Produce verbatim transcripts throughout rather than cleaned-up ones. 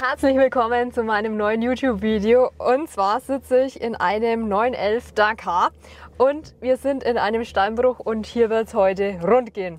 Herzlich willkommen zu meinem neuen YouTube-Video. Und zwar sitze ich in einem neun elf Dakar und wir sind in einem Steinbruch und hier wird es heute rund gehen.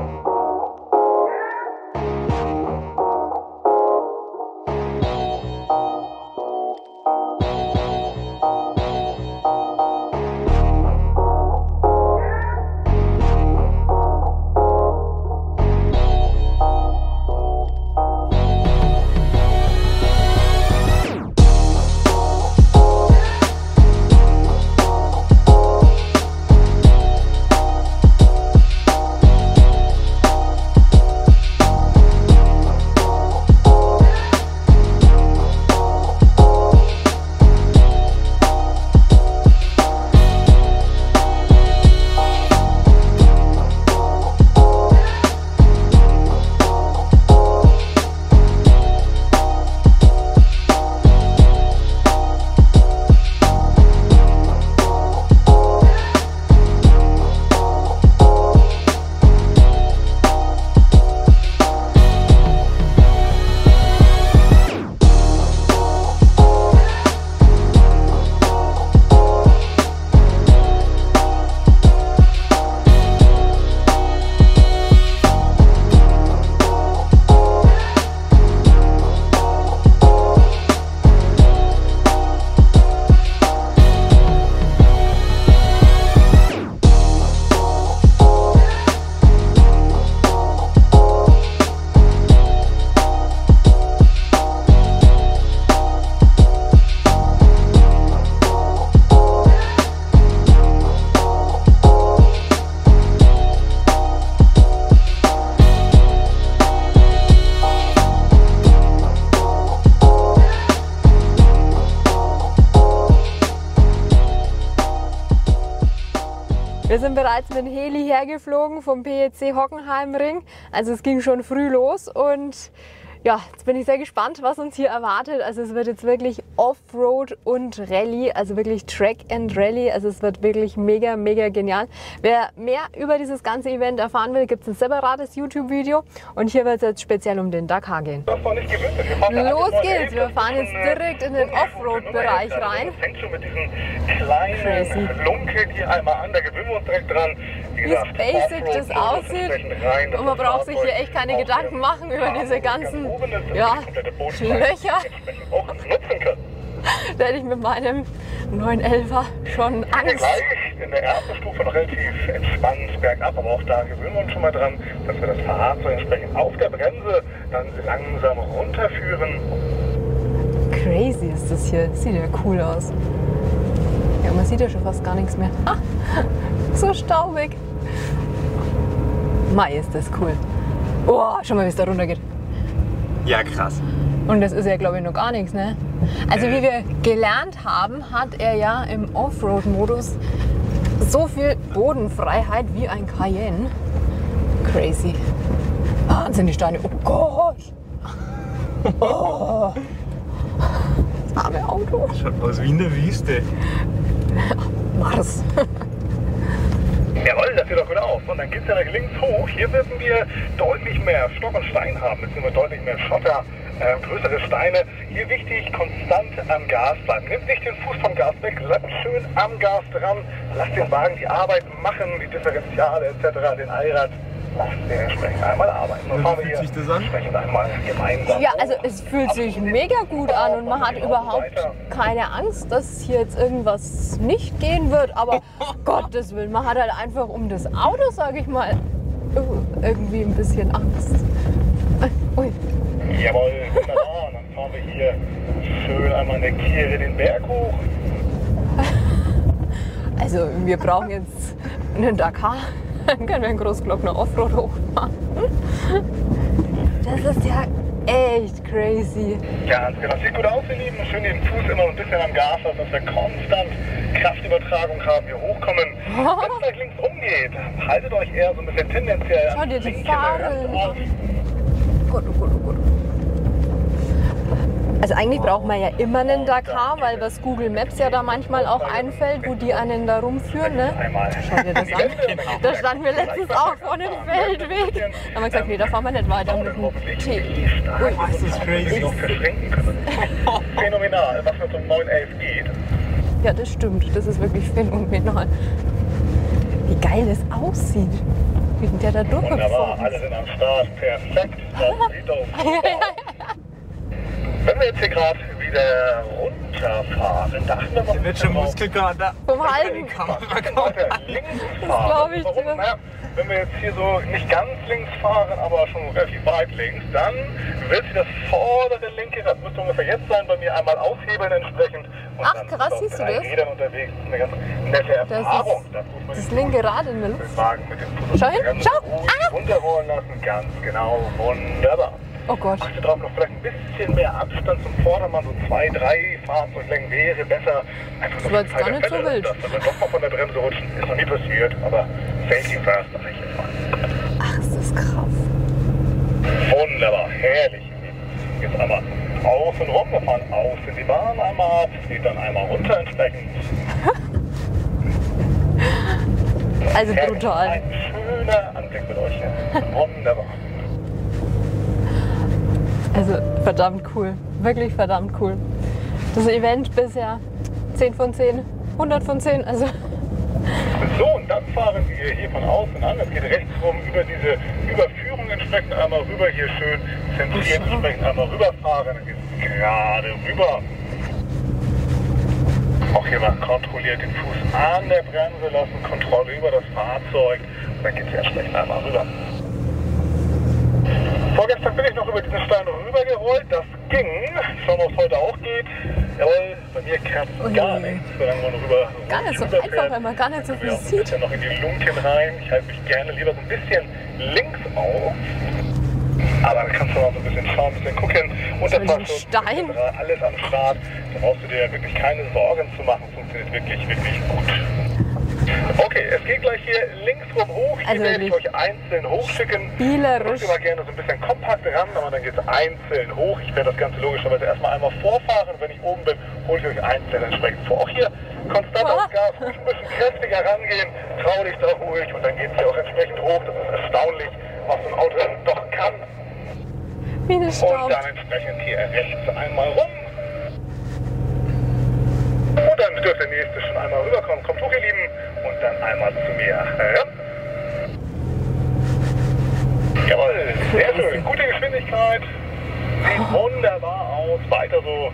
Wir sind bereits mit dem Heli hergeflogen vom P E C Hockenheimring. Also es ging schon früh los und ja, jetzt bin ich sehr gespannt, was uns hier erwartet. Also es wird jetzt wirklich Offroad und Rallye, also wirklich Track and Rallye. Also es wird wirklich mega, mega genial. Wer mehr über dieses ganze Event erfahren will, gibt es ein separates YouTube-Video. Und hier wird es jetzt speziell um den Dakar gehen. Los geht's! Wir fahren jetzt direkt in den Offroad-Bereich rein. Fängt schon mit diesen kleinen Crazy. Lunken hier einmal an, da gewöhnen wir uns direkt dran. Wie basic das aussieht. Und man braucht sich hier echt keine Gedanken machen über diese ganzen ja, Löcher. Da hätte ich mit meinem neun elfer schon Angst. Gleich in der ersten Stufe noch relativ entspannt bergab, aber auch da gewöhnen wir uns schon mal dran, dass wir das Fahrzeug entsprechend auf der Bremse dann langsam runterführen. Crazy ist das hier. Sieht ja cool aus. Ja, man sieht ja schon fast gar nichts mehr. Ah, so staubig. Mai, ist das cool. Oh, schau mal, wie es da runter geht. Ja, krass. Und das ist ja, glaube ich, noch gar nichts, ne? Also wie wir gelernt haben, hat er ja im Offroad-Modus so viel Bodenfreiheit wie ein Cayenne. Crazy. Wahnsinn, die Steine. Oh Gott. Oh. Das arme Auto. Schaut aus wie in der Wüste. Mars. Jawohl, das sieht doch gut aus. Und dann geht es ja nach links hoch. Hier werden wir deutlich mehr Stock und Stein haben, beziehungsweise deutlich mehr Schotter, äh, größere Steine. Hier wichtig, konstant am Gas bleiben. Nehmt nicht den Fuß vom Gas weg, bleibt schön am Gas dran. Lasst den Wagen die Arbeit machen, die Differentiale et cetera, den Allrad. Lasst den entsprechend einmal arbeiten. Und Wie fühlt sich das an? entsprechend einmal gemeinsam. Ja, also es fühlt sich mega gut an und man hat überhaupt keine Angst, dass hier jetzt irgendwas nicht gehen wird. Aber Gottes Willen, man hat halt einfach um das Auto, sage ich mal, irgendwie ein bisschen Angst. Ui. Jawohl, wunderbar. Und dann fahren wir hier schön einmal in der Kehre den Berg hoch. Also wir brauchen jetzt einen Dakar. Dann können wir einen Großglockner Offroad hochfahren. Das ist ja echt crazy. Ja, genau. Sieht gut aus, ihr Lieben. Schön den Fuß immer ein bisschen am Gas lassen, dass wir konstant Kraftübertragung haben, hier hochkommen. Wenn es gleich links umgeht, haltet euch eher so ein bisschen tendenziell Schau an dir die linke Farbe Rand an. auf. Gut, gut, gut. Also eigentlich braucht man ja immer einen Dakar, weil was Google Maps ja da manchmal auch einfällt, wo die einen da rumführen. Ne? Schau dir das an. Da standen wir letztens auch vor einem Feldweg. Da haben wir gesagt, nee, da fahren wir nicht weiter mit dem T. Ui, das ist crazy. Phänomenal, was mit so einem neun elf geht. Ja, das stimmt. Das ist wirklich phänomenal. Wie geil es aussieht. Wie sind der da durchgefahren? Wunderbar, alle sind am Start. Perfekt. Das sieht doch super aus. Wenn wir jetzt hier gerade wieder runterfahren, dachten wir mal... Der wird schon Muskelkater. Vom Halten. Weiter links fahren. glaube ich Warum? dir. Naja, wenn wir jetzt hier so nicht ganz links fahren, aber schon relativ weit links, dann wird sich das vordere linke, das müsste ungefähr jetzt sein, bei mir einmal aushebeln entsprechend. Und Ach, dann krass, sind siehst auf du drei das? Rädern unterwegs. Das ist eine ganz nette Erfahrung. ist Das muss man Das nicht linke Rad in der Luft. den Wagen mit dem Fuß Schau hin, ganz schau. ruhig Ah. runterrollen lassen. Ganz genau, wunderbar. Oh Gott. Achte drauf, noch vielleicht ein bisschen mehr Abstand zum Vordermann, so zwei, drei Fahrzeuglängen wäre besser. Einfach Das war jetzt gar nicht so wild. Dass wir doch mal von der Bremse rutschen, ist noch nie passiert, aber Safety first, sag ich jetzt mal. Ach, ist das krass. Wunderbar, herrlich. Jetzt einmal außen rum, wir fahren außen die Bahn einmal ab, geht dann einmal runter entsprechend. Also Herrlich. brutal. Ein schöner Anblick mit euch hier. Wunderbar. Also verdammt cool. Wirklich verdammt cool. Das Event bisher zehn von zehn, hundert von zehn. Also So, und dann fahren wir hier von außen an. Es geht rechts rum über diese Überführung entsprechend einmal rüber. Hier schön zentriert entsprechend einmal rüberfahren. Dann geht es gerade rüber. Auch hier mal kontrolliert den Fuß an der Bremse lassen, Kontrolle über das Fahrzeug. Und dann geht es entsprechend einmal rüber. Vorgestern bin ich noch über diesen Stein rübergerollt. Das ging. Schauen wir, ob es heute auch geht. Jawohl, bei mir kratzt Ui. gar nichts, solange man rüber gar nicht so rüberfährt. einfach, wenn man gar nicht so viel Ja, ein sieht. bisschen noch in die Lunken rein. Ich halte mich gerne lieber so ein bisschen links auf. Aber da kannst du mal so ein bisschen schauen, ein bisschen gucken. Unterfahrschutz, Stein? alles am Start. Da brauchst du dir wirklich keine Sorgen zu machen. Funktioniert wirklich, wirklich gut. Okay, es geht gleich hier links rum hoch. Hier Also werde ich wirklich euch einzeln hochschicken. Spielerisch. Ich immer gerne so ein bisschen kompakt ran, aber dann geht es einzeln hoch. Ich werde das Ganze logischerweise erstmal einmal vorfahren. Wenn ich oben bin, hole ich euch einzeln entsprechend vor. Auch hier konstant Ah. aufs Gas, ruhig ein bisschen kräftiger rangehen. Trau dich da ruhig und dann geht es hier auch entsprechend hoch. Das ist erstaunlich, was so ein Auto dann doch kann. Wie eine Und Staub. dann entsprechend hier rechts einmal rum. Und dann dürfte der nächste schon einmal rüberkommen. Kommt hoch, ihr Lieben. Und dann einmal zu mir. Ja. Jawohl, sehr schön. Gute Geschwindigkeit. Sieht wunderbar aus. Weiter so.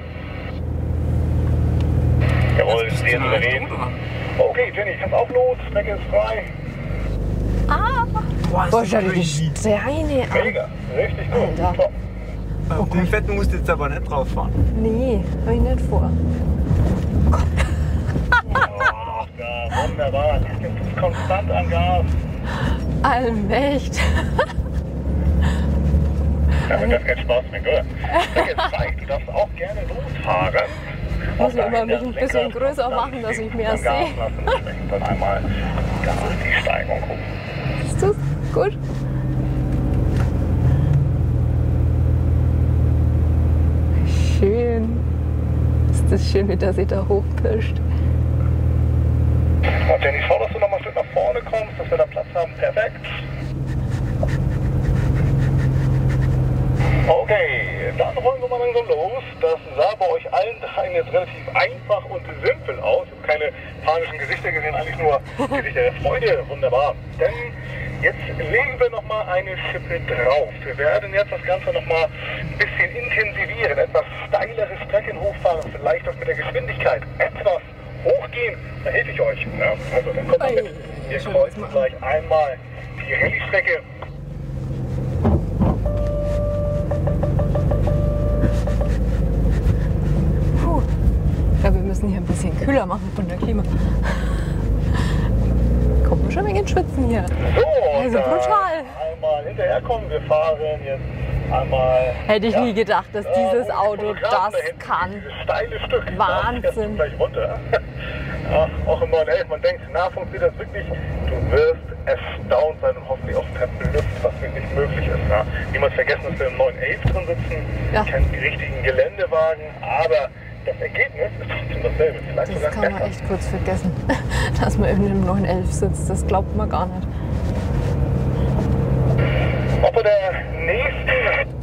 Jawohl, sehr souverän. Okay, Jenny, kannst auch los. Strecke ist frei. Ah, Boah, boah, ist schau das dir die crazy. Steine an. Mega. Richtig gut. Alter. Top. Auf den Fetten musst du jetzt aber nicht drauf fahren. Nee, hab ich nicht vor. Ach, ja, wunderbar. Jetzt ist konstant am Gas. Allmächt. Ja, wenn das kein Spaß mehr gehört. Strecke ist frei. Du darfst auch gerne losfahren. Muss ich immer mich ein bisschen größer machen, dass ich mehr sehe. Und dann einmal ganz die Steigung gucken. Ist das gut? Schön. Ist das schön, wie der sich da hochpirscht. Und Jenny, schau, dass du noch mal ein Stück nach vorne kommst, dass wir da Platz haben. Perfekt. Okay, dann rollen wir mal langsam los. Das sah bei euch allen dreien jetzt relativ einfach und simpel aus. Ich habe keine panischen Gesichter gesehen, eigentlich nur Gesichter der Freude. Wunderbar. Denn jetzt legen wir noch mal eine Schippe drauf. Wir werden jetzt das Ganze noch mal ein bisschen intensivieren, etwas steilere Strecken hochfahren, vielleicht auch mit der Geschwindigkeit etwas hochgehen. Da helfe ich euch. Ja, also dann kommt mal mit. Wir Schau das kreuzen mal an. gleich einmal die Rallye-Strecke. Puh. Ich glaube, wir müssen hier ein bisschen kühler machen von der Klima. Kommt man schon wegen den Schwitzen hier. So, Also dann brutal. einmal hinterherkommen. Wir fahren jetzt einmal. Hätte ich ja, nie gedacht, dass äh, dieses um die Auto Fotografen das da hinten, kann. Dieses steile Stück. Wahnsinn. Da fährst du gleich runter. Ja, auch im neun elf, man denkt, na, funktioniert das wirklich? Du wirst erstaunt sein und hoffentlich auch verblüfft, was wirklich möglich ist. Ja. Niemals vergessen, dass wir im neun elf drin sitzen. Ja. Kennen die richtigen Geländewagen. Sportwagen, aber das Ergebnis ist trotzdem dasselbe. Vielleicht Das sogar kann man besser. echt kurz vergessen, dass man in einem neun elf sitzt. Das glaubt man gar nicht. Auch bei der nächsten,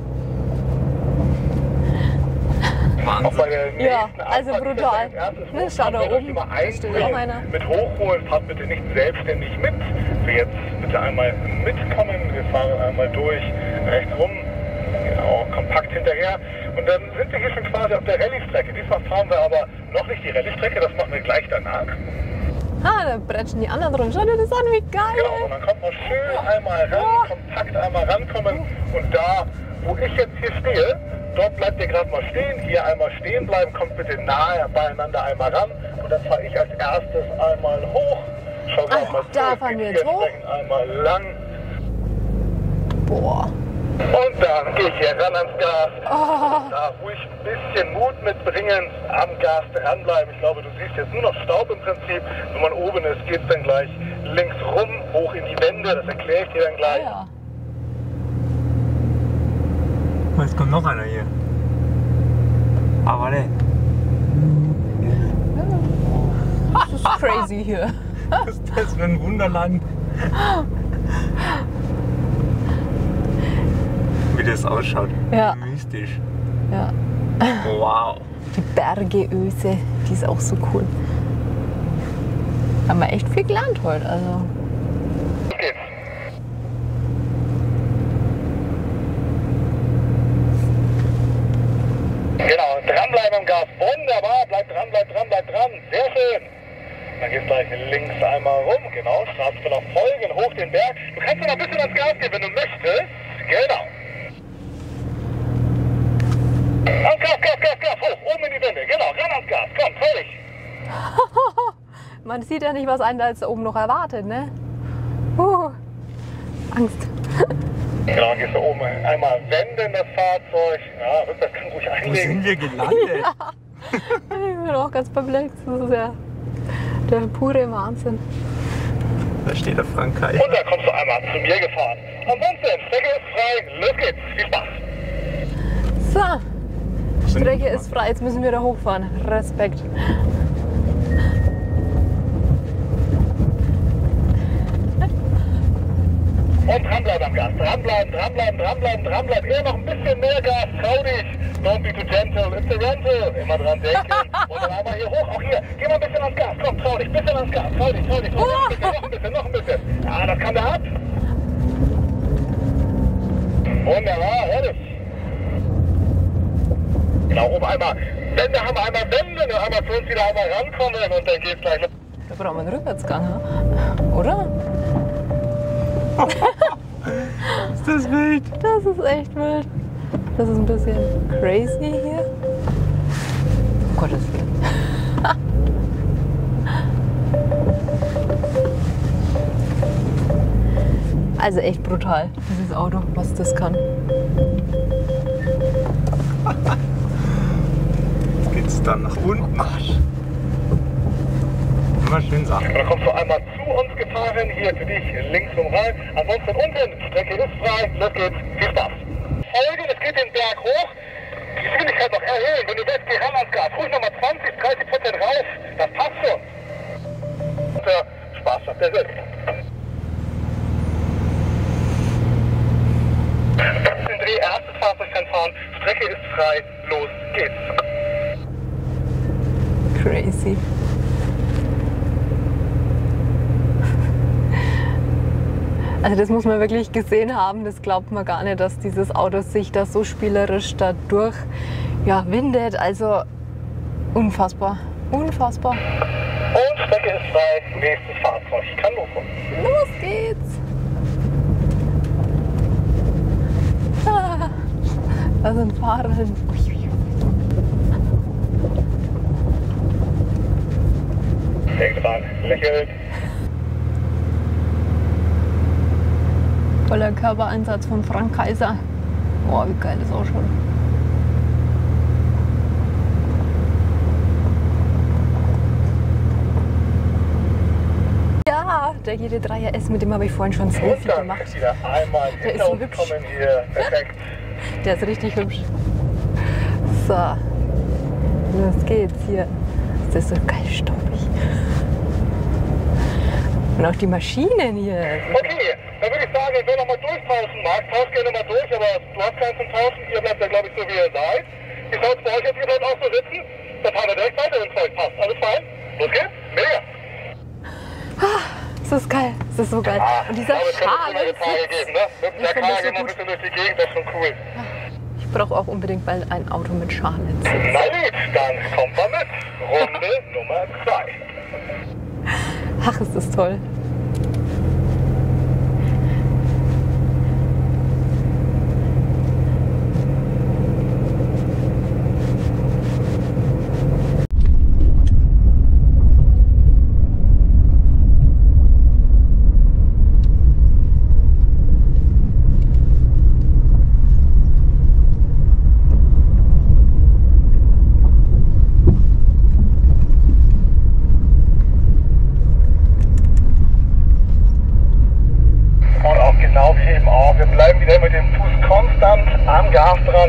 auch bei der nächsten Ja, also Anfahrt, brutal. das erstes Ne, Hoch, schau da habt ihr euch oben, immer da steht auch einer. einbringen. Mit hochholen, fahrt bitte nicht selbstständig mit. Wir jetzt bitte einmal mitkommen. Wir fahren einmal durch, rechts rum, genau, kompakt hinterher. Und dann sind wir hier schon quasi auf der Rallye-Strecke. Diesmal fahren wir aber noch nicht die Rallye-Strecke, das machen wir gleich danach. Ah, da bretschen die anderen drum. Schau dir das an, wie geil. Genau, und dann kommt man schön einmal ran, Oh. kompakt einmal rankommen. Und da, wo ich jetzt hier stehe, dort bleibt ihr gerade mal stehen. Hier einmal stehen bleiben, kommt bitte nahe beieinander einmal ran. Und dann fahre ich als erstes einmal hoch. Schau Ach, auch mal da zu, es fahren geht wir hier jetzt hoch? entsprechend einmal lang. Boah. Und dann gehe ich hier ran ans Gas. Oh. Da ruhig ein bisschen Mut mitbringen, am Gas dranbleiben. Ich glaube, du siehst jetzt nur noch Staub im Prinzip. Wenn man oben ist, geht es dann gleich links rum, hoch in die Wände. Das erkläre ich dir dann Ah, gleich. ja. Oh, jetzt kommt noch einer hier. Aber ne, Das ist crazy hier. was ist das für ein Wunderland? Wie das ausschaut. Ja. Mystisch. Ja. Wow. Die Bergeöse, die ist auch so cool. Haben wir echt viel gelernt heute. Also. Los geht's. Genau, dranbleiben am Gas. Wunderbar, bleib dran, bleib dran, bleib dran. Sehr schön. Dann geht's gleich links einmal rum. Genau, Straßenverlauf folgen, hoch den Berg. Du kannst noch ein bisschen ans Gas gehen, wenn du möchtest. Genau. Ans Gas, Gas, Gas, Gas, hoch, oben in die Wände. Genau, ran ans Gas. Komm, fertig. Man sieht ja nicht, was einen da jetzt oben noch erwartet, ne? Uh, Angst. Genau, dann gehst du oben einmal wenden das Fahrzeug. Ja, rückwärts kann ruhig Wo einlegen. sind wir gelandet? Ich bin auch ganz perplex. Das ist ja der pure Wahnsinn. Da steht der Frankreich. Und da kommst du einmal zu mir gefahren. Ansonsten, Strecke ist frei, los geht's. Viel Spaß. So, Strecke ist frei. Jetzt müssen wir da hochfahren. Respekt. Und dranbleiben am Gas. Dranbleiben, dranbleiben, dranbleiben, dranbleiben. Eher noch ein bisschen mehr Gas. Trau dich. Don't be too gentle. It's a rental. Immer dran denken. Und dann einmal hier hoch. Auch hier. Geh mal ein bisschen ans Gas. Komm, trau dich. Ein bisschen ans Gas. Trau dich, trau dich. Trau dich. Noch ein bisschen, noch ein bisschen, noch ein bisschen. Ja, das kann der ab. Wunderbar, herrlich. Genau, oben einmal Wände haben, einmal Wände, und einmal zu uns wieder einmal rankommen und dann geht's gleich los. Da brauchen wir einen Rückwärtsgang, ha? Oder? Ist das wild? Das ist echt wild. Das ist ein bisschen crazy hier. Um Gottes Willen. Also echt brutal, dieses Auto, was das kann. Jetzt geht's dann nach unten. Immer schön sagen. Da kommst du einmal zu uns gefahren, hier für dich links rum rein. Ansonsten unten, Strecke ist frei, los geht's, viel Spaß. Folgen, es geht den Berg hoch, die Geschwindigkeit noch erhöhen. Wenn du willst, geh ran ans Gas, ruhig nochmal zwanzig, dreißig Prozent rauf, das passt schon. Und der Spaß macht der Sinn. Den Dreh, erstes Fahrzeug kann fahren, Strecke ist frei, los geht's. Crazy. Also das muss man wirklich gesehen haben, das glaubt man gar nicht, dass dieses Auto sich da so spielerisch da durch ja, windet. Also unfassbar, unfassbar. Und Strecke ist frei, nächstes Fahrzeug kann losfahren. Los geht's! Ah, da sind Fahrer. Denkt dran, lächelt. Voller Körpereinsatz von Frank Kaiser. Boah, wie geil das ausschaut. Ja, der G T drei R S, mit dem habe ich vorhin schon ein Und Selfie dann gemacht. wieder einmal Der ist hinter so uns hübsch. kommen hier. Perfekt. Der ist richtig hübsch. So, los geht's hier. Das ist so geil staubig. Und auch die Maschinen hier. Okay, dann würde ich sagen, wer nochmal durchtauschen mag, tauscht gerne mal durch, aber du hast keinen zum Tauschen, ihr bleibt ja glaube ich so wie ihr seid. Wie schaut es bei euch jetzt, ihr bleibt auch so sitzen? Dann fahren wir direkt weiter, wenn es euch passt. Alles fein? Los geht's? Mega! Ah, das ist geil, das ist so geil. Ah, und dieser schale Tage geben, ne? Mit der Karre gehen wir ein bisschen durch die Gegend, das ist schon cool. Ich brauche auch unbedingt bald ein Auto mit Schale. Na gut, dann kommt mal mit. Runde Nummer zwei. Ach, ist das toll. Genau wie eben auch. Wir bleiben wieder mit dem Fuß konstant am Gas dran.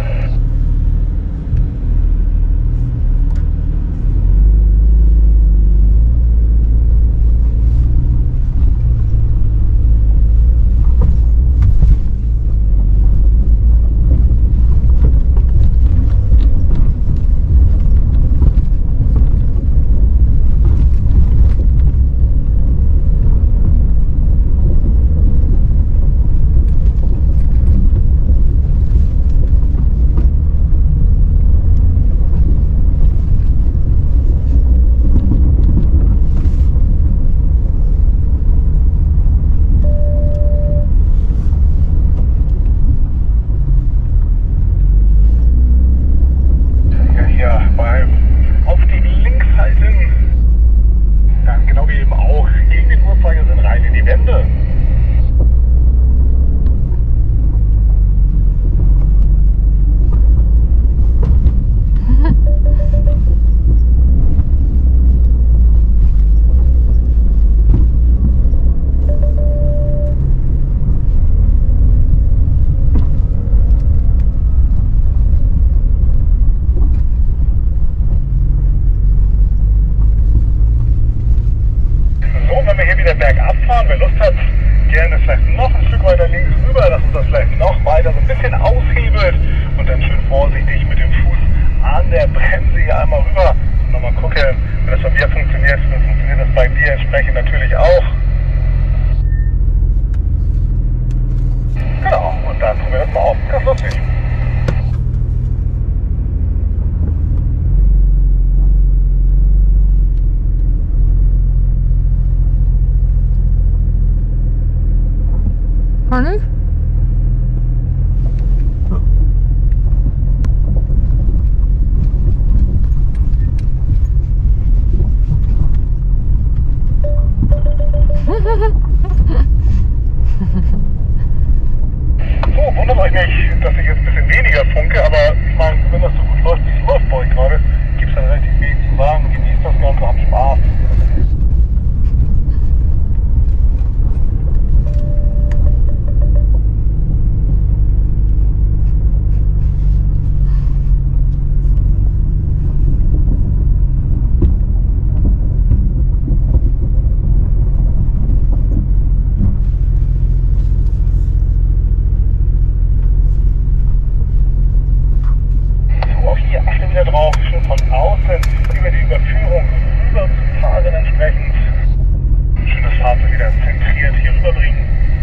Bergab fahren, wer Lust hat, gerne vielleicht noch ein Stück weiter links rüber, dass uns das vielleicht noch weiter so ein bisschen aushebelt und dann schön vorsichtig mit dem Fuß an der Bremse hier einmal rüber und nochmal gucken, wenn das bei mir funktioniert, dann funktioniert das bei dir entsprechend natürlich auch. Genau, und dann probieren wir das mal aus. Ganz lustig. Honey? So, wundert euch nicht, dass ich jetzt ein bisschen weniger funke, aber ich meine, wenn das so gut läuft, wie es läuft bei euch gerade, gibt es dann relativ wenig zu sagen, genießt das Ganze, habt Spaß. Drauf, schon von außen über die Überführung rüber zu fahren entsprechend. Schön das Fahrzeug wieder zentriert hier rüberbringen.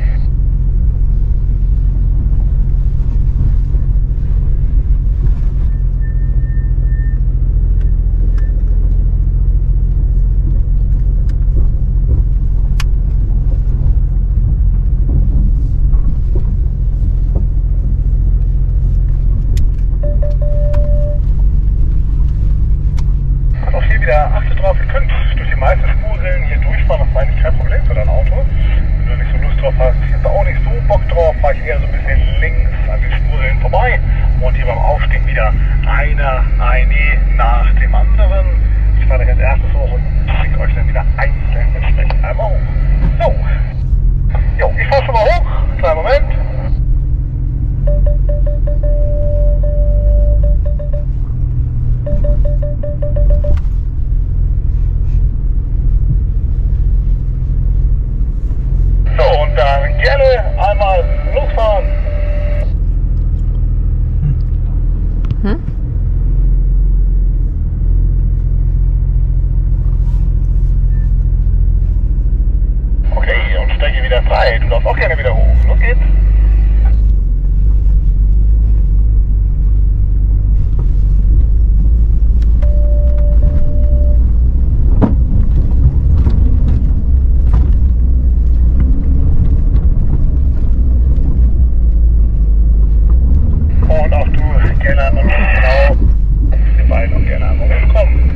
Achtet drauf, ihr könnt durch die meisten Spurrillen hier durchfahren, das ist eigentlich kein Problem für dein Auto. Wenn du nicht so Lust drauf hast, ich habe auch nicht so Bock drauf, fahre ich eher so ein bisschen links an den Spurrillen vorbei und hier beim Aufstieg wieder einer, eine nach dem anderen. Ich fahre als erstes hoch und bringe euch dann wieder einzeln entsprechend einmal hoch. So, jo, ich fahre schon mal hoch, kleinen Moment. auch gerne wieder hoch. Los geht's. Und auch du gerne an uns, genau. Wir beiden auch gerne an uns kommen.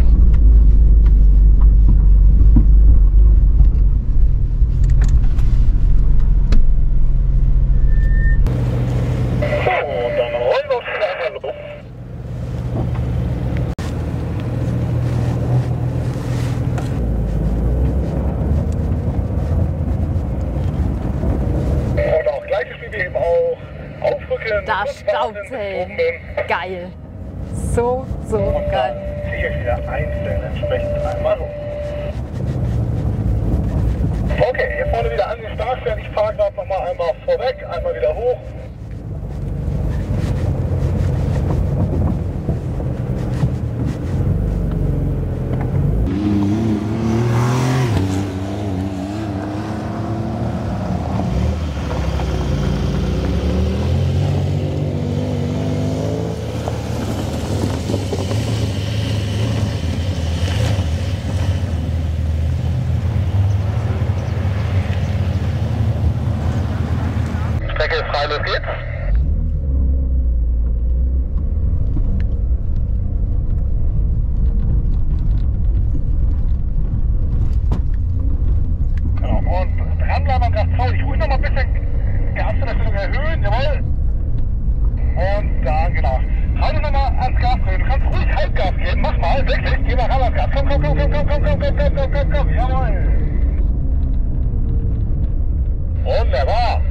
Das Staubzelt. Geil. So, so und geil. Dann ziehe ich wieder einzeln entsprechend einmal hoch. Okay, hier vorne wieder an den Start stellen. Ich fahre gerade noch mal einmal vorweg, einmal wieder hoch. Strecke ist frei, los geht's. Genau, und dranbleiben am Gas zwei. Ruhig noch mal ein bisschen Gas in der Stellung erhöhen, jawohl. Und dann, genau. Halte noch mal ans Gas drehen. Du kannst ruhig Halbgas geben. Mach mal, wirklich. Geh mal ran ans Gas. Komm, komm, komm, komm, komm, komm, komm, komm, komm, komm, komm, komm. Jawohl. Wunderbar.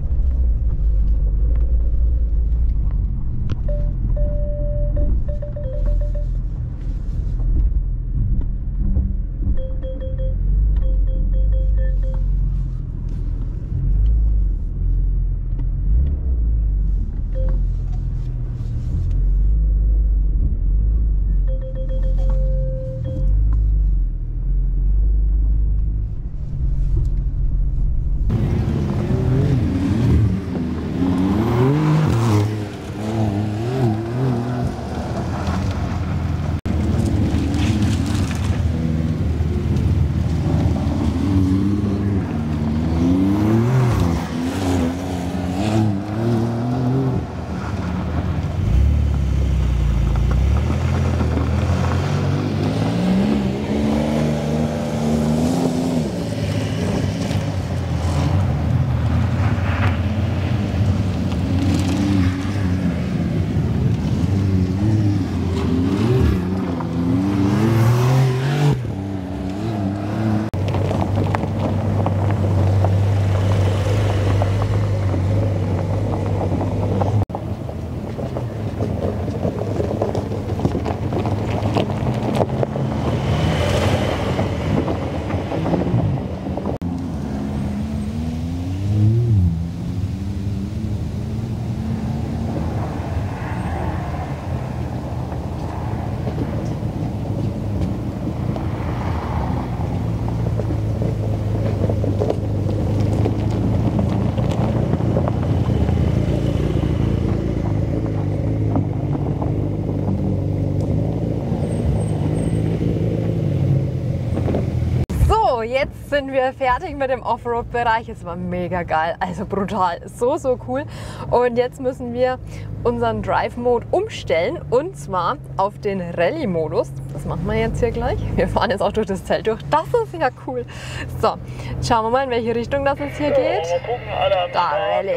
Jetzt sind wir fertig mit dem Offroad-Bereich. Es war mega geil, also brutal, so, so cool. Und jetzt müssen wir unseren Drive-Mode umstellen und zwar auf den Rallye-Modus. Das machen wir jetzt hier gleich. Wir fahren jetzt auch durch das Zelt durch. Das ist ja cool. So, schauen wir mal, in welche Richtung das jetzt hier geht. So, mal gucken, alle am Da, Rallye.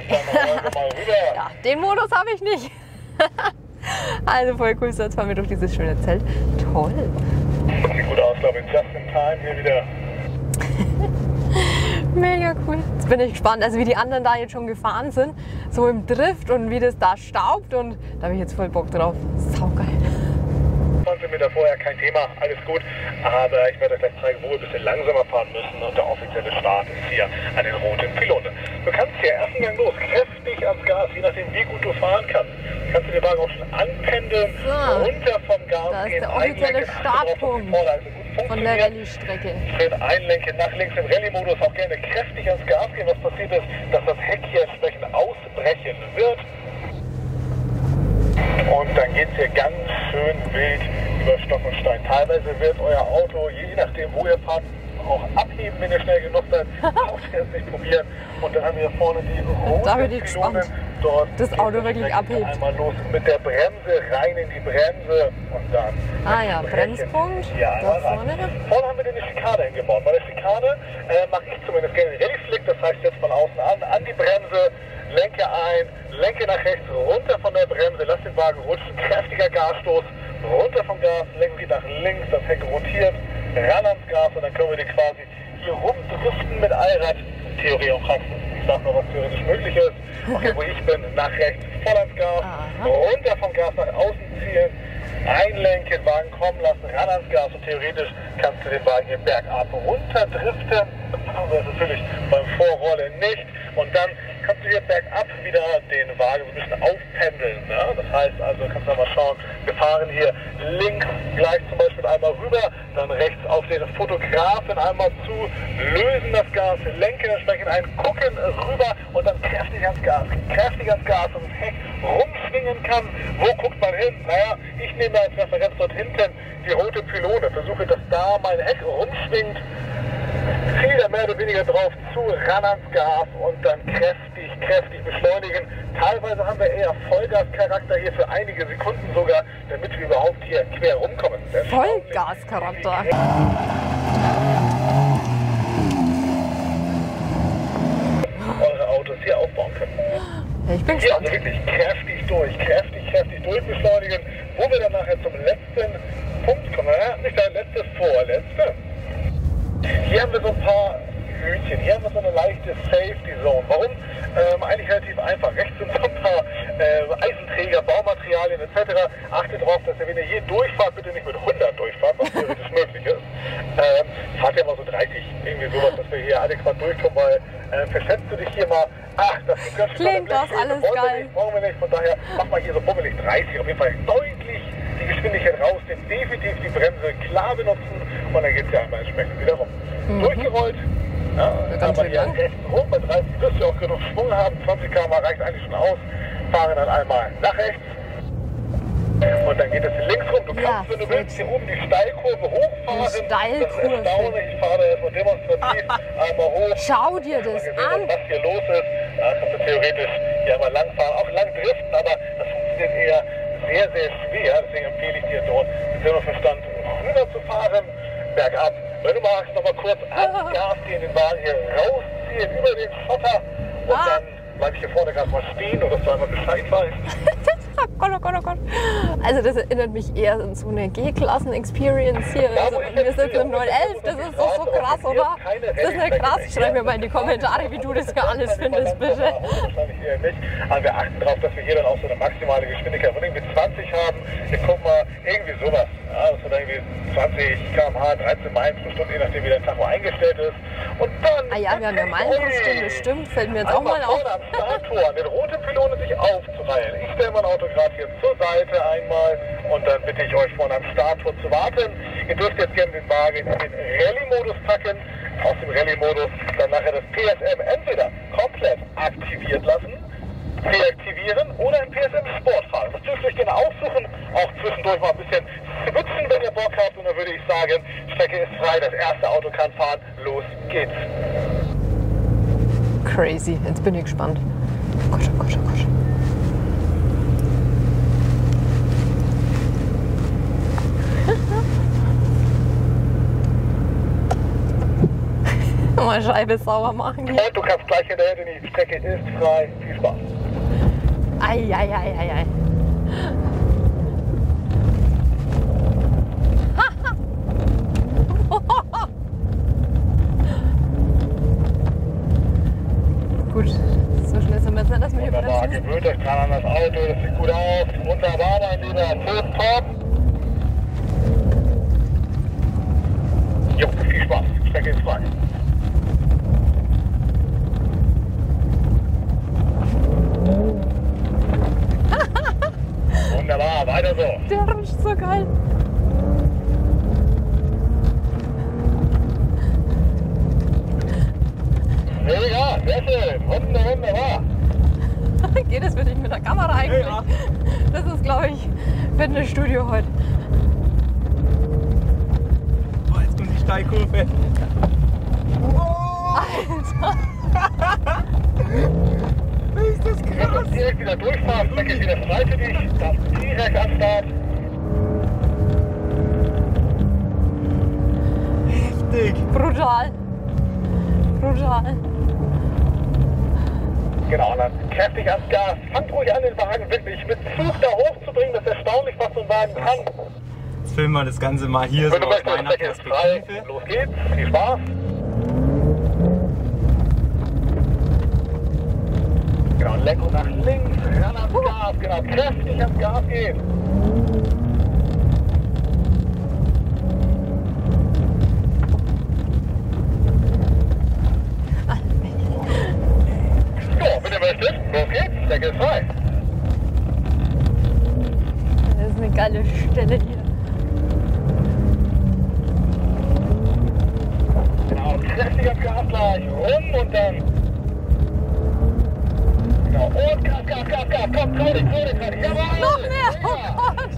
mal rüber. Ja, den Modus habe ich nicht. Also voll cool, so jetzt fahren wir durch dieses schöne Zelt. Toll. Sieht gut aus, glaube ich. Just in time hier wieder. Mega cool. Jetzt bin ich gespannt, also wie die anderen da jetzt schon gefahren sind. So im Drift und wie das da staubt und da habe ich jetzt voll Bock drauf. Saugeil. Und Meter vorher, kein Thema, alles gut. Aber ich werde euch gleich zeigen, wo wir ein bisschen langsamer fahren müssen. Und der offizielle Start ist hier an den roten Pylonen. Du kannst hier ersten Gang los, kräftig ans Gas, je nachdem wie gut du fahren kannst. Kannst du den Wagen auch schon anpendeln, so, runter vom Gas da ist gehen, der offizielle Startpunkt von der Rallye-Strecke. Schön einlenken, nach links im Rallye-Modus auch gerne kräftig ans Gas gehen. Was passiert ist, dass das Heck hier entsprechend ausbrechen wird. Und dann geht es hier ganz schön wild über Stock und Stein. Teilweise wird euer Auto, je nachdem wo ihr fahrt, auch abheben, wenn ihr schnell genug seid. Auch erst nicht probieren. Und dann haben wir hier vorne die roten Pylonen. Dort das Auto wirklich abhebt. Einmal los mit der Bremse, rein in die Bremse und dann... Ah ja, Bremspunkt, ja, da vorne. Vorne haben wir eine Schikane hingebaut. Bei der Schikane äh, mache ich zumindest gerne den Rallye-Flick, das heißt jetzt von außen an, an die Bremse, lenke ein, lenke nach rechts, runter von der Bremse, lass den Wagen rutschen, kräftiger Gasstoß, runter vom Gas, lenken geht nach links, das Heck rotiert, ran ans Gas und dann können wir den quasi hier rumdriften mit Allrad. Theorie und Praxis. Ich sag nur, was theoretisch möglich ist. Auch hier, wo ich bin, nach rechts, voll ans Gas, aha, runter vom Gas nach außen ziehen, einlenken, Wagen kommen lassen, ran ans Gas und theoretisch kannst du den Wagen hier bergab runterdriften. Das ist natürlich beim Vorrollen nicht. Und dann kannst du hier bergab wieder den Wagen ein bisschen aufpendeln. Ne? Das heißt also, kannst du mal schauen, wir fahren hier links gleich zum Beispiel einmal rüber, dann rechts auf den Fotografen einmal zu, lösen das Gas, lenken entsprechend ein, gucken rüber und dann kräftig ans Gas, kräftig ans Gas und das Heck rumschwingen kann. Wo guckt man hin? Naja, ich nehme als Referenz dort hinten die rote Pylone, versuche, dass da mein Heck rumschwingt, ziehe da mehr oder weniger drauf zu, ran ans Gas und dann kräftig, kräftig beschleunigen. Teilweise haben wir eher Vollgascharakter hier für einige Sekunden sogar, damit wir überhaupt hier quer rumkommen. Vollgascharakter. Eure Autos hier aufbauen können. Ich bin hier gespannt. also wirklich kräftig durch, kräftig, kräftig durchbeschleunigen, wo wir dann nachher zum letzten Punkt kommen. Ja, nicht der letzte, vorletzte. Hier haben wir so ein paar Hütchen, hier haben wir so eine leichte Safety Zone. Warum? Ähm, eigentlich relativ einfach. Rechts sind so ein paar äh, Eisenträger, Baumaterialien et cetera. Achtet darauf, dass ihr, wenn ihr hier durchfahrt, bitte nicht mit hundert durchfahrt, was theoretisch möglich ist. Ähm, fahrt ja mal so dreißig, irgendwie sowas, dass wir hier adäquat durchkommen, weil äh, verschätzt du dich hier mal, ach, das ist ganz schön. Klingt das alles wollen geil. Wir nicht, brauchen wir nicht, von daher mach mal hier so bummelig dreißig, auf jeden Fall deutlich die Geschwindigkeit raus, denn definitiv die Bremse klar benutzen und dann geht es ja einmal entsprechend wieder rum. Mhm. Durchgerollt, ja, dann haben wir hier rechts hoch, bei dreißig wirst du auch genug Schwung haben, zwanzig Kilometer pro Stunde reicht eigentlich schon aus, fahren dann einmal nach rechts und dann geht es links rum. Du kannst, ja, wenn du willst, hier oben die Steilkurve hochfahren. Die Steilkurve. Das ist erstaunlich, ich fahre da erstmal demonstrativ einmal hoch. Schau dir das gesehen, an. Was hier los ist, da kannst du theoretisch hier einmal lang fahren, auch lang driften, aber das funktioniert eher sehr, sehr schwer, deswegen empfehle ich dir dort mit Sinn und Verstand rüber zu fahren, bergab. Wenn du magst, nochmal kurz ans Gas gehen, den Wagen hier rausziehen, über den Schotter und ah. dann bleib ich hier vorne gerade mal stehen, oder dass du einmal Bescheid weißt. Oh Gott, oh Gott, oh Gott. Also das erinnert mich eher an so eine G-Klassen-Experience hier. Ja, also, wir sitzen im neun elf, das ist doch so krass, oder? Das ist ja krass. Schreib mir mal in die Kommentare, wie du das hier alles findest, bitte. Wahrscheinlich eher nicht. Aber wir achten darauf, dass wir hier dann auch so eine maximale Geschwindigkeit von irgendwie zwanzig haben. Wir gucken mal, irgendwie sowas. Ja, das wird irgendwie zwanzig Kilometer pro Stunde, dreizehn Meilen pro Stunde, je nachdem wie der Tacho eingestellt ist. Und dann... Ah ja, wir haben ja Meilen pro Stunde, stimmt. Fällt mir jetzt auch mal auf. Am Starttor an den roten Pylonen sich aufzureihen. Ich stelle mein Auto gerade hier zur Seite einmal und dann bitte ich euch vorne am Starttor zu warten. Ihr dürft jetzt gerne den Wagen in den Rallye-Modus packen. Aus dem Rallye-Modus dann nachher das P S M entweder komplett aktiviert lassen, deaktivieren oder im P S M Sport fahren. Das dürft ihr euch gerne aussuchen, auch zwischendurch mal ein bisschen switchen, wenn ihr Bock habt. Und dann würde ich sagen, Strecke ist frei, das erste Auto kann fahren, los geht's. Crazy, jetzt bin ich gespannt. Oh Gott, oh Gott, oh Gott. Mal Scheibe sauber machen hier. Und du kannst gleich hinterher, denn die Strecke ist frei. Viel Spaß. Ei, ei, ei, ei, ei. Gut, so schnell sind wir jetzt nicht, dass wir hier wunderbar, gewöhnt euch dran an das Auto, das sieht gut aus. Wunderbar, mein Lieber. Tip top. Strecke ist frei. Wunderbar, weiter so. Der rutscht so geil. Ja, sehr schön. Wunderbar, wunderbar. Geht das für dich mit der Kamera eigentlich? Ja. Das ist, glaube ich, Fitnessstudio heute. Oh, jetzt kommt die Steilkurve. Alter. Ist das Du kannst krass? direkt wieder durchfahren. Strecke ist wieder frei für dich. Darfst direkt am Start. Heftig. Brutal. Brutal. Genau, und dann kräftig ans Gas. Fangt ruhig an, den Wagen wirklich mit Zug da hochzubringen. Das ist erstaunlich, was so ein Wagen kann. Jetzt filmen wir das Ganze mal hier so Wenn du aus möchtest, meiner Strecke ist frei. Perspektive. Los geht's. Viel Spaß. Genau, Lenkung nach links, ran ans Gas. Genau, kräftig ans Gas gehen. So, wenn ihr möchtet, los geht's. Strecke ist frei. Das ist eine geile Stelle hier. Genau, kräftig ans Gas gleich. Rum und dann. Genau, und Gas, Gas, Gas, Gas. Komm, trau dich, trau dich, trau dich. Jawohl! Noch mehr! Oh Ja. Gott!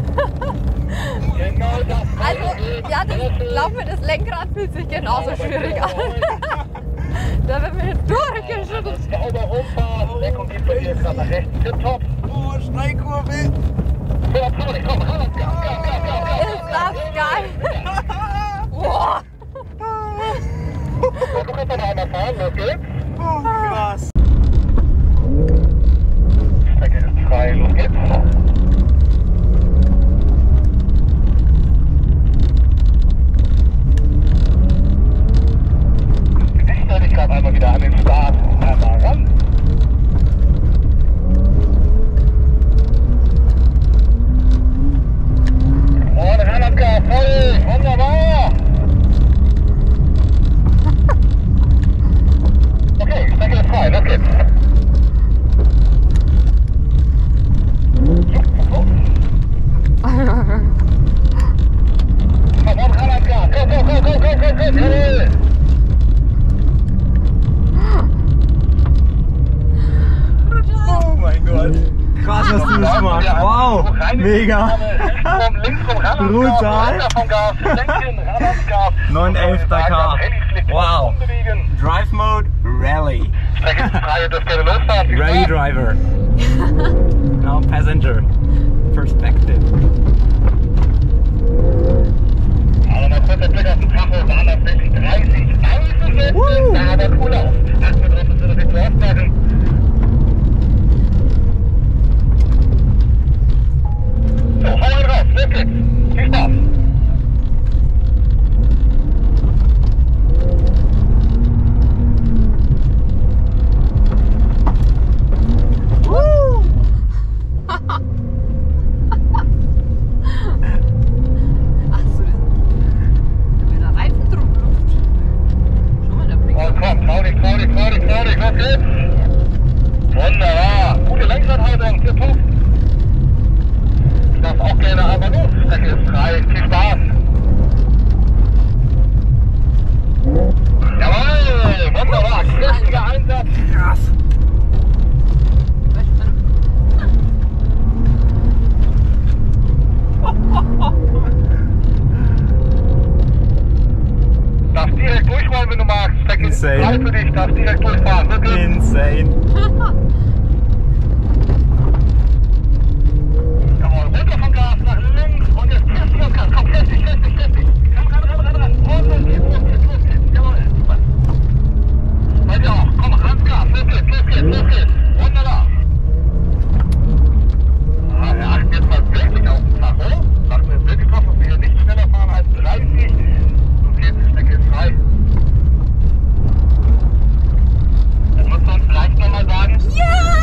Genau das. Also, ja, das, glaub mir, das Lenkrad fühlt sich genauso schwierig an. Da wird mir durchgeschüttelt. Sauber rumfahren. Lenkung geht bei dir gerade nach rechts. Tipptopp. Oh, Steilkurve. So, trau dich, komm, ran ans Gas, Gas, Gas, Gas, Gas. Ist das geil! Boah! So, du kannst noch einmal fahren. Los geht's. Oh, krass. Strecke ist frei. Los geht's. Ich gerade einmal wieder an den Start, einmal ran. Und ran am Gas, voll, wunderbar. Okay, Strecke ist frei, los geht's. Komm, und ran am Gas, go, go, go, go, go, go, go, jawohl. Oh mein Gott. Krass, was du das machst. Wow. Mega. Brutal. neun elf Dakar. Wow. Drive Mode Rally. Rally Driver. Now Passenger. Perspective. Aber mal kurz der Blick auf den Tacho, waren das wirklich dreißig. Woo. Da aber cool aus. Achten wir drauf, dass wir das jetzt so aufmachen. So, hau mal drauf, los geht's. Viel Spaß. Woo! Ach so, der Reifendruckluft. Schau mal, der blinkt. Und komm, trau dich, trau dich, trau dich, trau dich, los geht's. Wunderbar. Gute Lenkradhaltung, tipptopp. Ich darf auch gerne einmal los. Strecke ist frei. Viel Spaß. Jawohl, wunderbar. Kräftiger Einsatz. Krass. Darfst direkt durchrollen, wenn du magst. Strecke ist Insane. frei für dich. Darfst direkt durchfahren. Wirklich. Insane. Jawohl, runter vom Gas nach links und jetzt kräftig am Gas. Komm, kräftig, kräftig, kräftig. Komm, ran, ran, ran, ran. Und los geht's, los geht's, los geht's. Jawohl, super. Bei dir auch. Komm, ans Gas. Los geht's, los geht's, los geht's. Wunderbar. Ah, wir achten jetzt mal wirklich auf den Tacho. Achten wir wirklich drauf, dass wir hier nicht schneller fahren als dreißig. Los geht's, die Strecke ist frei. Dann musst du uns vielleicht nochmal sagen. Ja!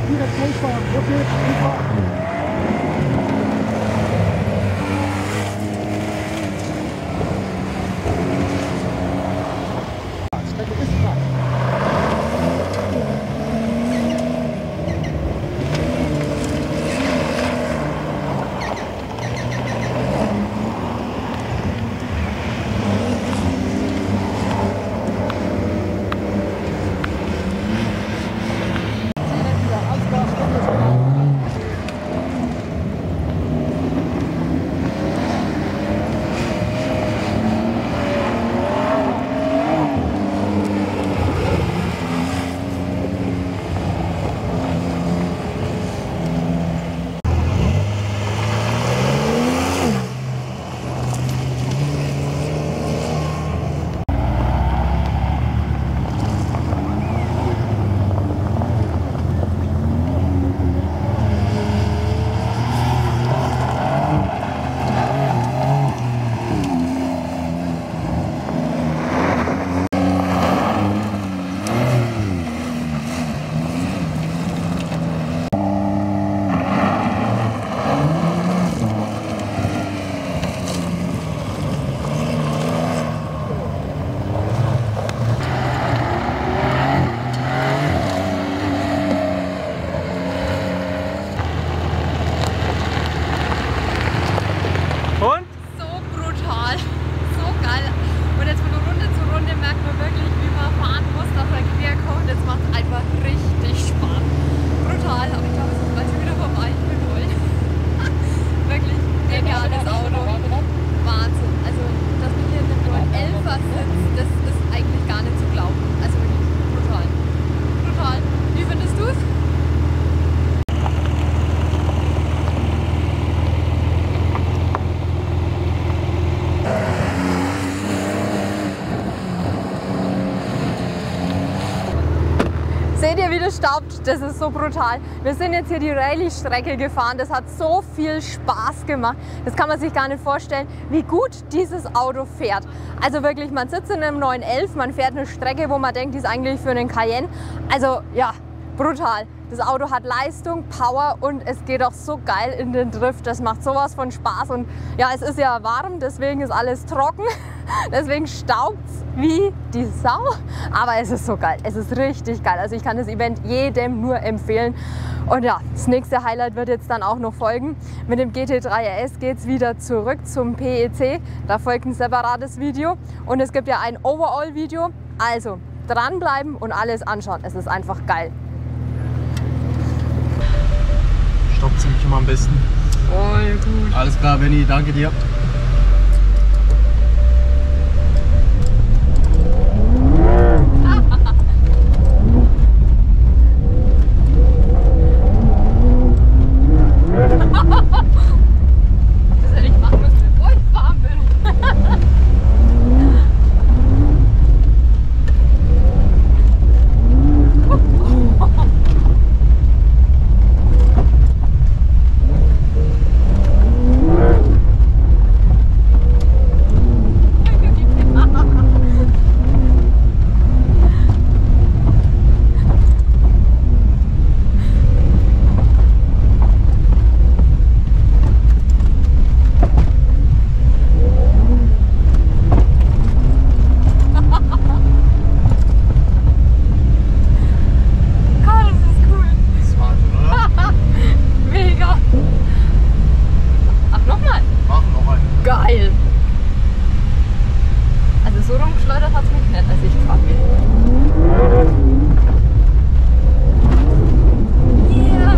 direkt durchfahren. Okay, super. Seht ihr, wie das staubt? Das ist so brutal. Wir sind jetzt hier die Rallye-Strecke gefahren. Das hat so viel Spaß gemacht. Das kann man sich gar nicht vorstellen, wie gut dieses Auto fährt. Also wirklich, man sitzt in einem neun elf, man fährt eine Strecke, wo man denkt, die ist eigentlich für einen Cayenne. Also ja, brutal. Das Auto hat Leistung, Power und es geht auch so geil in den Drift. Das macht sowas von Spaß. Und ja, es ist ja warm, deswegen ist alles trocken. Deswegen staubt es wie die Sau. Aber es ist so geil. Es ist richtig geil. Also ich kann das Event jedem nur empfehlen. Und ja, das nächste Highlight wird jetzt dann auch noch folgen. Mit dem G T drei R S geht es wieder zurück zum P E C. Da folgt ein separates Video. Und es gibt ja ein Overall-Video. Also dranbleiben und alles anschauen. Es ist einfach geil. Stoppt ziemlich immer am besten. Voll gut. Alles klar, Benni, danke dir. Das hätte ich machen müssen, bevor ich gefahren bin. Geil! Also so rumgeschleudert hat es mich nicht, als ich gefahren bin. Yeah!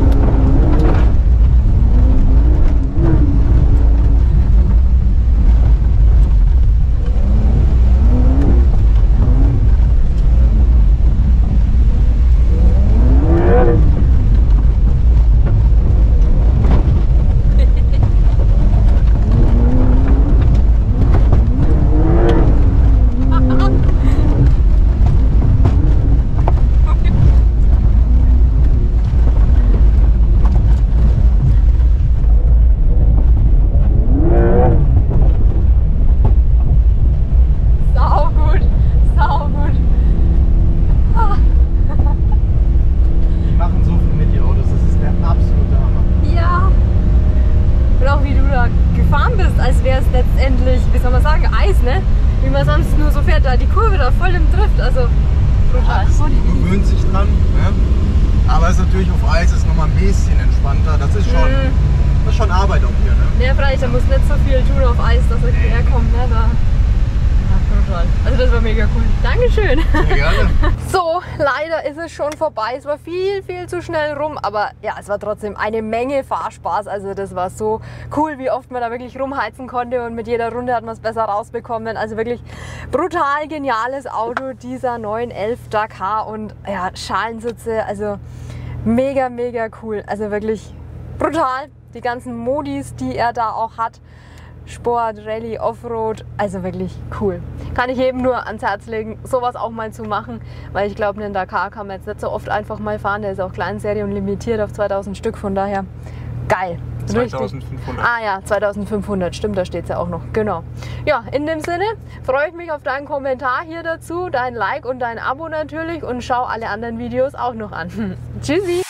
ist, ne? Wie man sonst nur so fährt, da die Kurve da voll im Drift, also brutal. Ja, man gewöhnt sich dran, ne? Aber es ist natürlich auf Eis ist nochmal ein bisschen entspannter. Das ist schon, mm. das ist schon Arbeit auch hier, ne? Ja, freilich, da muss nicht so viel tun auf Eis, dass er hierher kommt, ne? Da. Ja, brutal. Also das war mega cool. Dankeschön. Ja, gerne. So, leider ist es schon vorbei. Es war viel, viel zu schnell rum, aber ja, es war trotzdem eine Menge Fahrspaß. Also das war so cool, wie oft man da wirklich rumheizen konnte und mit jeder Runde hat man es besser rausbekommen. Also wirklich brutal geniales Auto, dieser neun elf Dakar und ja, Schalensitze, also mega, mega cool. Also wirklich brutal. Die ganzen Modis, die er da auch hat. Sport, Rallye, Offroad, also wirklich cool. Kann ich jedem nur ans Herz legen, sowas auch mal zu machen, weil ich glaube, einen Dakar kann man jetzt nicht so oft einfach mal fahren. Der ist auch Kleinserie und limitiert auf zweitausend Stück, von daher geil. zweitausendfünfhundert. Ah ja, zweitausendfünfhundert, stimmt, da steht es ja auch noch. Genau. Ja, in dem Sinne freue ich mich auf deinen Kommentar hier dazu, dein Like und dein Abo natürlich und schau alle anderen Videos auch noch an. Tschüssi!